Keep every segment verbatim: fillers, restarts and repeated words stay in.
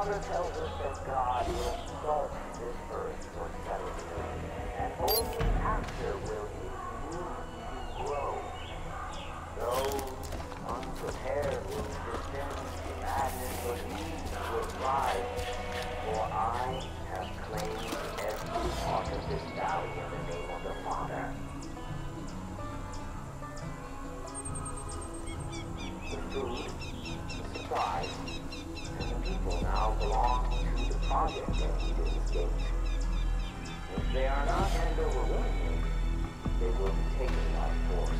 Father tells us that God will salt this earth for seven years, and only after will his roots grow. Those unprepared will descend to madness, but we will thrive. For I have claimed every part of this valley in the name of the Father. The food, the supplies, and the people now belong to the project at Eden's Gate. If they are not handed over willingly, they will be taken by force.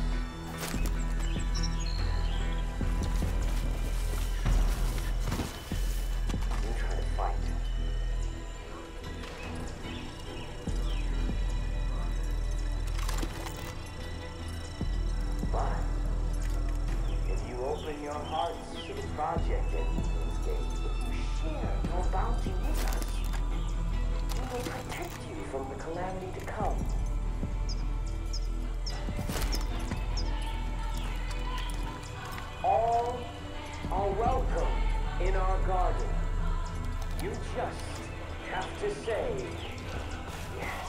You try to fight. But if you open your hearts to the project at Eden's Gate, if you share your bounty with us, we will protect you from the calamity to come. All are welcome in our garden. You just have to say yes.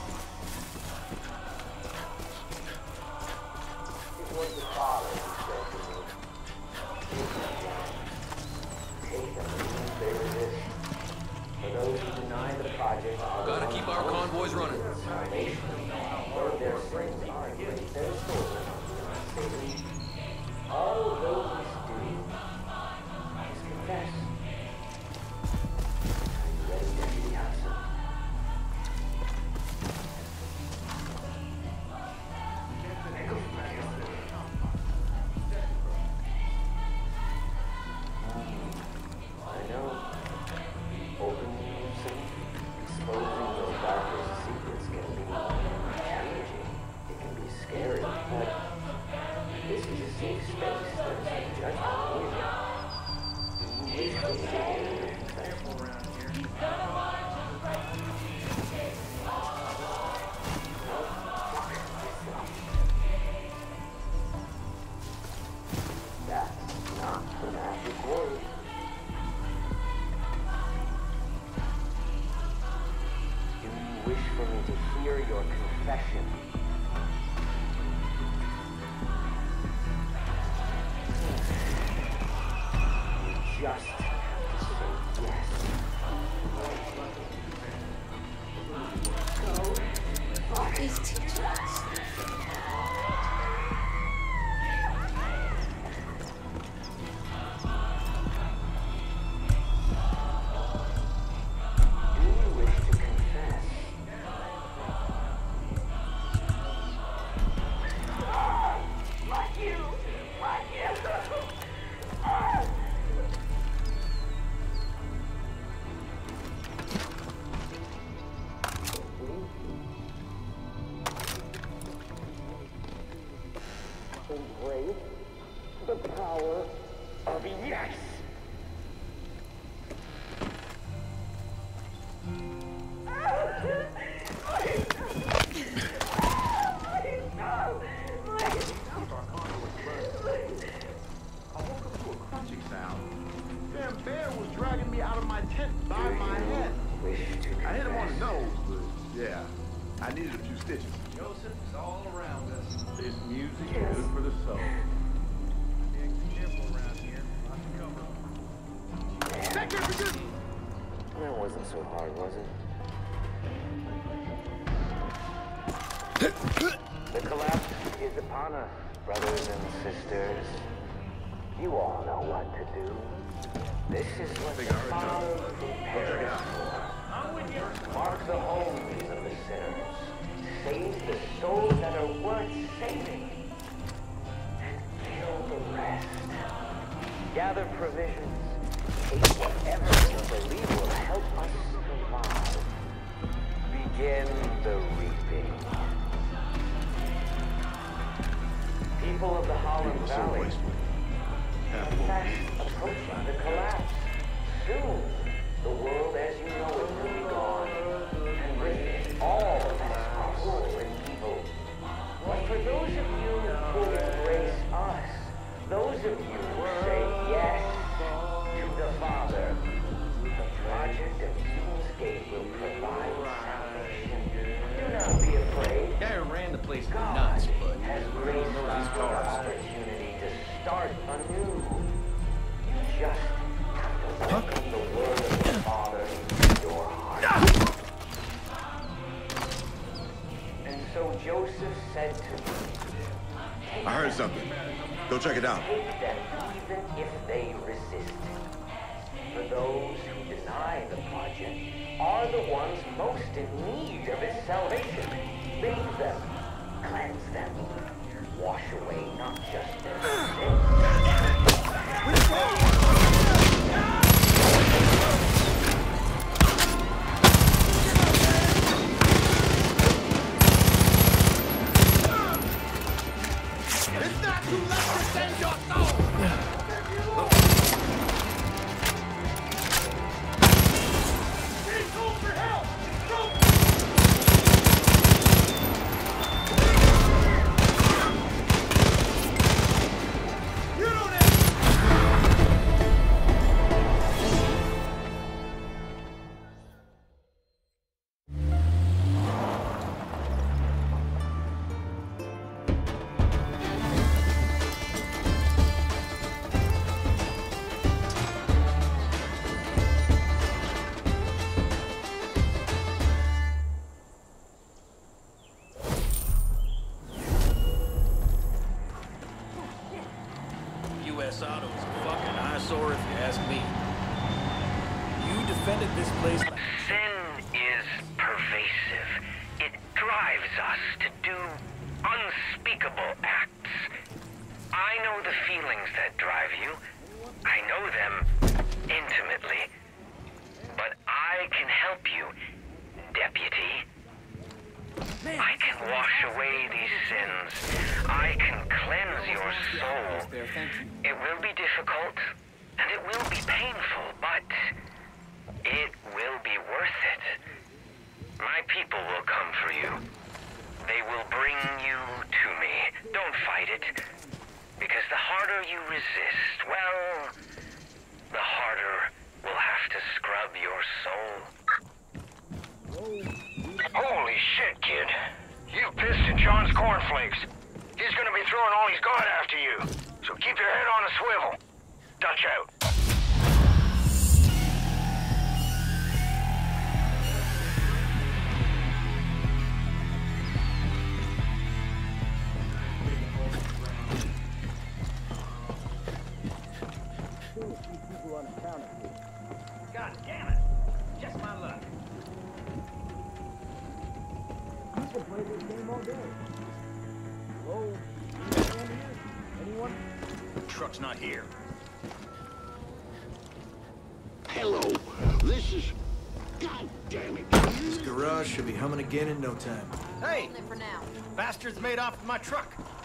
It was the Father who said to me, take them, they resist. For those who deny the project, gotta keep our convoys running. Salvation. For their sins are great, their souls. All those must do is confess. Are you ready, Deputy Hudson? I know. Opening yourself, exposing your darkest secrets can be challenging. It can be scary, but this is a safe space. There's no judgment here. You wish to be careful around here. That's not the magic word. Do you wish for me to hear your confession? Just have to say yes. Go. These teachers. Do you wish to confess? Like you! Like you! Embrace the power of yes! I woke up to a crunching sound. Damn bear was dragging me out of my tent by my head. Wish to I hit him on the confess? nose, but yeah, I needed a few stitches. Joseph is all around us. This music is good for the soul. Yeah, be careful around here. Lots of cover. Back there for good. That wasn't so hard, was it? The collapse is upon us, brothers and sisters. You all know what to do. This is what the Father prepared us for. Mark the homes of the sinners. Save the souls that are worth saving. And kill the rest. Gather provisions. Take whatever you believe will help us survive. Begin the reaping. People of the Holland People are so Valley. wasteful. Half In fact, approaching the collapse. Soon, the world as you know it will be gone. And with it, all that's cruel and evil. But for those of you who embrace us, those of you who say yes to the Father, the project start anew. You just have to welcome the word of the Father into your heart. And so Joseph said to me, I heard something. Go check it out. take them even if they resist. For those who deny the project are the ones most in need of its salvation. Bathe them, cleanse them, wash away not just their sins. It's not too late to save your soul! He called for help! You don't have... U S Auto is a fucking eyesore if you ask me. You defended this place like... Sin is pervasive. It drives us to do unspeakable acts. I know the feelings that drive you. I know them intimately. But I can help you, Deputy. I can wash away these sins. I can cleanse your soul. It will be difficult, and it will be painful, but it will be worth it. My people will come for you. They will bring you to me. Don't fight it, because the harder you resist, well, the harder we'll have to scrub your soul. Holy shit, kid. You pissed in John's cornflakes. He's gonna be throwing all he's got after you. So keep your head on a swivel. Dutch out. God damn it! Just my luck. Truck's not here. Hello, this is... God damn it. This garage should be humming again in no time. Hey! For now. Bastards made off with my truck.